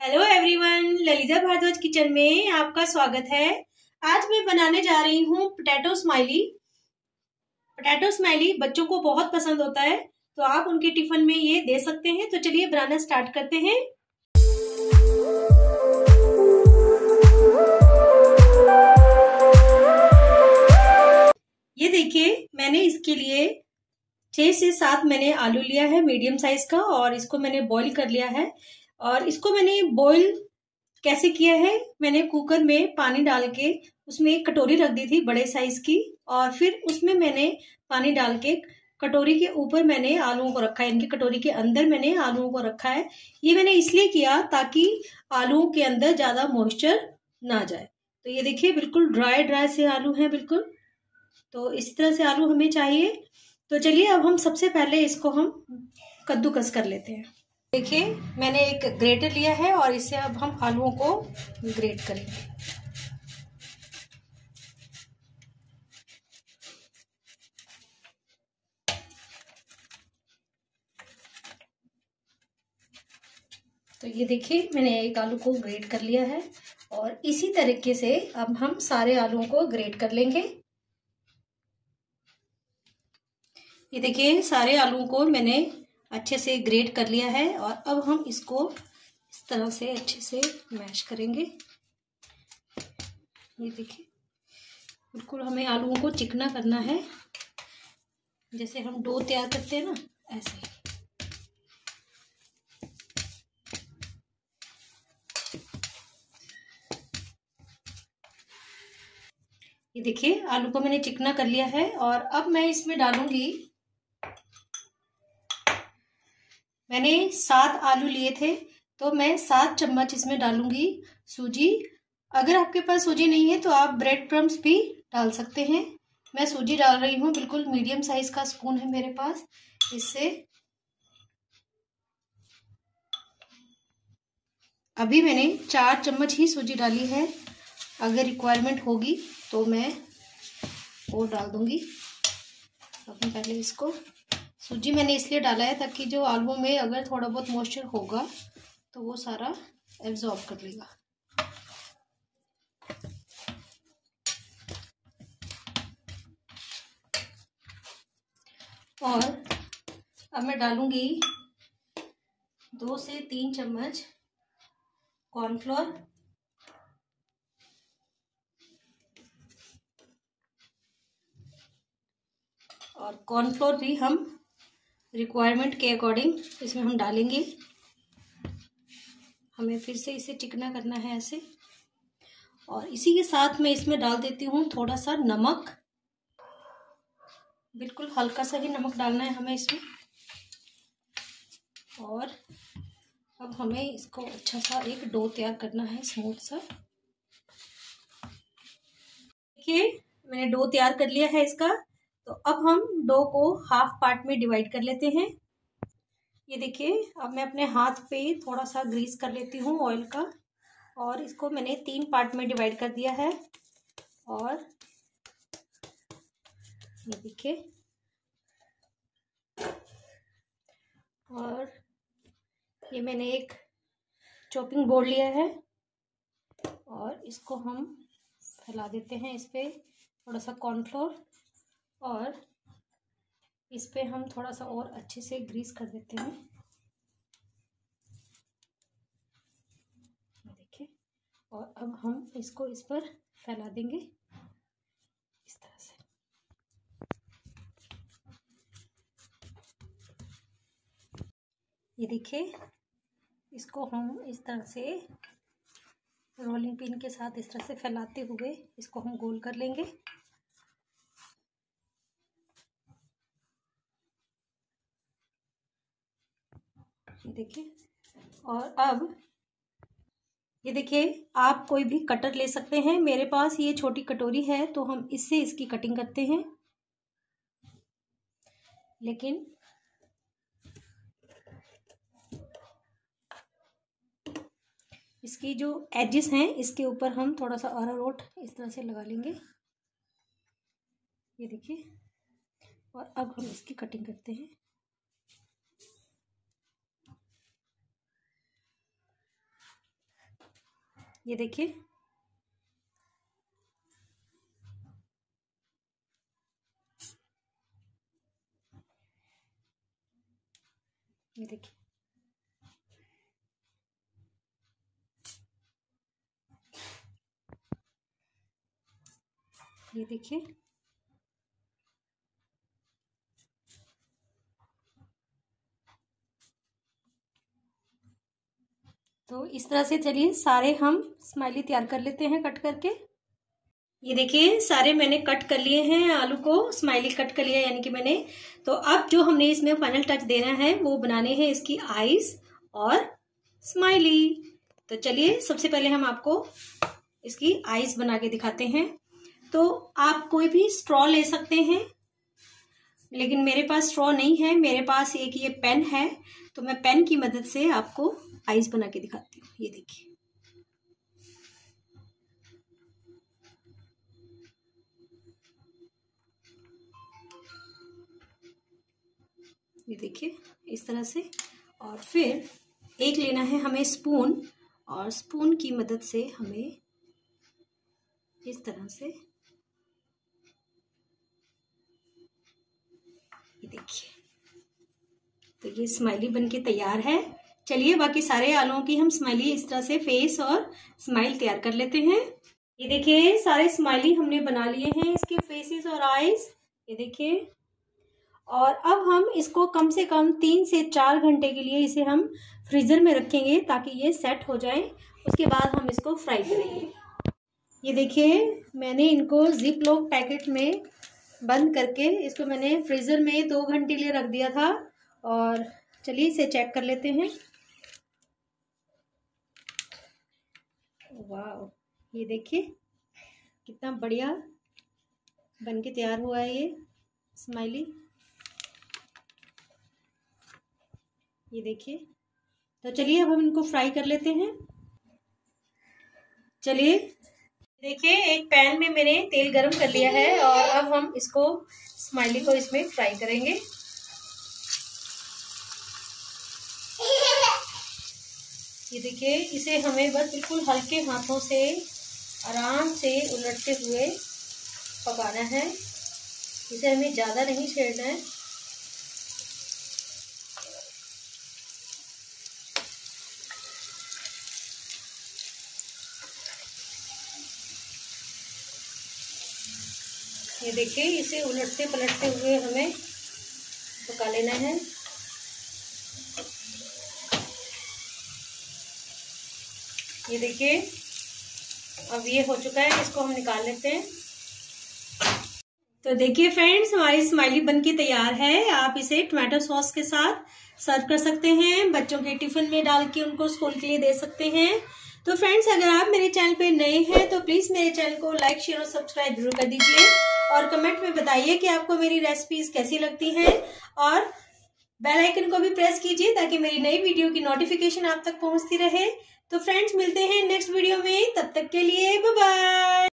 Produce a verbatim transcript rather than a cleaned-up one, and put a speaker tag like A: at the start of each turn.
A: Hello everyone, Lalita Bhardwaj kitchen में आपका स्वागत है। आज मैं बनाने जा रही हूँ पोटैटो स्माइली। पोटैटो स्माइली बच्चों को बहुत पसंद होता है, तो आप उनके टिफिन में ये दे सकते हैं। तो चलिए बनाना स्टार्ट करते हैं। ये देखिए, मैंने इसके लिए छह से सात मैंने आलू लिया है मीडियम साइज का, और इसको मैंने बॉईल कर लिया है। और इसको मैंने बॉईल कैसे किया है, मैंने कुकर में पानी डाल के उसमें एक कटोरी रख दी थी बड़े साइज की, और फिर उसमें मैंने पानी डाल के कटोरी के ऊपर मैंने आलूओं को रखा है। इनकी कटोरी के अंदर मैंने आलूओं को रखा है। ये मैंने इसलिए किया ताकि आलूओं के अंदर ज्यादा मॉइस्चर ना जाए। तो ये देखिए, बिल्कुल ड्राई ड्राई से आलू हैं बिल्कुल। तो इस तरह से आलू हमें चाहिए। तो चलिए अब हम सबसे पहले इसको हम कद्दूकस कर लेते हैं। देखिए, मैंने एक ग्रेटर लिया है और इससे अब हम आलूओं को ग्रेट करेंगे। तो ये देखिए, मैंने एक आलू को ग्रेट कर लिया है, और इसी तरीके से अब हम सारे आलूओं को ग्रेट कर लेंगे। ये देखिए, सारे आलूओं को मैंने अच्छे से ग्रेट कर लिया है, और अब हम इसको इस तरह से अच्छे से मैश करेंगे। ये देखिए, बिल्कुल हमें आलूओं को चिकना करना है, जैसे हम डो तैयार करते हैं ना, ऐसे। ये देखिए, आलू को मैंने चिकना कर लिया है, और अब मैं इसमें डालूंगी, मैंने सात आलू लिए थे तो मैं सात चम्मच इसमें डालूंगी सूजी। अगर आपके पास सूजी नहीं है तो आप ब्रेड क्रम्स भी डाल सकते हैं। मैं सूजी डाल रही हूँ, बिल्कुल मीडियम साइज का स्पून है मेरे पास। इससे अभी मैंने चार चम्मच ही सूजी डाली है। अगर रिक्वायरमेंट होगी तो मैं और डाल दूंगी। अब मैं पहले इसको, सूजी मैंने इसलिए डाला है ताकि जो आलूओं में अगर थोड़ा बहुत मॉइस्चर होगा तो वो सारा एब्जॉर्ब कर लेगा। और अब मैं डालूंगी दो से तीन चम्मच कॉर्नफ्लोर, और कॉर्नफ्लोर भी हम रिक्वायरमेंट के अकॉर्डिंग इसमें हम डालेंगे। हमें फिर से इसे चिकना करना है ऐसे। और इसी के साथ मैं इसमें डाल देती हूँ थोड़ा सा नमक, बिल्कुल हल्का सा ही नमक डालना है हमें इसमें। और अब हमें इसको अच्छा सा एक डो तैयार करना है, स्मूथ सा। देखिए, मैंने डो तैयार कर लिया है इसका। तो अब हम डो को हाफ पार्ट में डिवाइड कर लेते हैं। ये देखिए, अब मैं अपने हाथ पे थोड़ा सा ग्रीस कर लेती हूँ ऑयल का, और इसको मैंने तीन पार्ट में डिवाइड कर दिया है। और ये देखिए, और ये मैंने एक चॉपिंग बोर्ड लिया है, और इसको हम फैला देते हैं इस पे थोड़ा सा कॉर्नफ्लोर, और इस पे हम थोड़ा सा और अच्छे से ग्रीस कर देते हैं। देखिए, और अब हम इसको इस पर फैला देंगे इस तरह से। ये देखिए, इसको हम इस तरह से रोलिंग पिन के साथ इस तरह से फैलाते हुए इसको हम गोल कर लेंगे। ये देखिए, और अब ये देखिए, आप कोई भी कटर ले सकते हैं। मेरे पास ये छोटी कटोरी है तो हम इससे इसकी कटिंग करते हैं। लेकिन इसकी जो एजेस हैं इसके ऊपर हम थोड़ा सा अरारोट इस तरह से लगा लेंगे। ये देखिए, और अब हम इसकी कटिंग करते हैं। ये देखिए, ये देखिए, ये देखिए। तो इस तरह से चलिए सारे हम स्माइली तैयार कर लेते हैं कट करके। ये देखिए सारे मैंने कट कर लिए हैं, आलू को स्माइली कट कर लिया यानी कि मैंने। तो अब जो हमने इसमें फाइनल टच देना है वो बनाने हैं इसकी आईज और स्माइली। तो चलिए सबसे पहले हम आपको इसकी आईज बना के दिखाते हैं। तो आप कोई भी स्ट्रॉ ले सकते हैं, लेकिन मेरे पास स्ट्रॉ नहीं है, मेरे पास एक ये पेन है, तो मैं पेन की मदद से आपको आईज बना के दिखाती हूँ। ये देखिए, ये देखिए इस तरह से। और फिर एक लेना है हमें स्पून, और स्पून की मदद से हमें इस तरह से, ये देखिए, तो ये स्माइली बनके तैयार है। चलिए बाकी सारे आलूओं की हम स्माइली इस तरह से फेस और स्माइल तैयार कर लेते हैं। ये देखिए सारे स्माइली हमने बना लिए हैं, इसके फेसेस और आईज, ये देखिए। और अब हम इसको कम से कम तीन से चार घंटे के लिए इसे हम फ्रीजर में रखेंगे ताकि ये सेट हो जाए। उसके बाद हम इसको फ्राई करेंगे। ये देखिए मैंने इनको जिप लॉक पैकेट में बंद करके इसको मैंने फ्रीजर में दो घंटे लिए रख दिया था। और चलिए इसे चेक कर लेते हैं। वाह, ये देखिए कितना बढ़िया बनके तैयार हुआ है ये स्माइली। ये देखिए, तो चलिए अब हम इनको फ्राई कर लेते हैं। चलिए देखिए एक पैन में मैंने तेल गरम कर लिया है और अब हम इसको स्माइली को इसमें फ्राई करेंगे। ये देखिए इसे हमें बस बिल्कुल हल्के हाथों से आराम से उलटते हुए पकाना है। इसे हमें ज़्यादा नहीं छेड़ना है। ये देखिए इसे उलटते पलटते हुए हमें पका लेना है। ये देखिए अब ये हो चुका है, इसको हम निकाल लेते हैं। तो देखिए फ्रेंड्स हमारी स्माइली बनके तैयार है। आप इसे टमाटो सॉस के साथ सर्व कर सकते हैं, बच्चों के टिफिन में डाल के उनको स्कूल के लिए दे सकते हैं। तो फ्रेंड्स अगर आप मेरे चैनल पे नए हैं तो प्लीज मेरे चैनल को लाइक शेयर और सब्सक्राइब जरूर कर दीजिए और कमेंट में बताइए कि आपको मेरी रेसिपीज कैसी लगती हैं और बेल आइकन को भी प्रेस कीजिए ताकि मेरी नई वीडियो की नोटिफिकेशन आप तक पहुंचती रहे। तो फ्रेंड्स मिलते हैं नेक्स्ट वीडियो में, तब तक के लिए बाय बाय।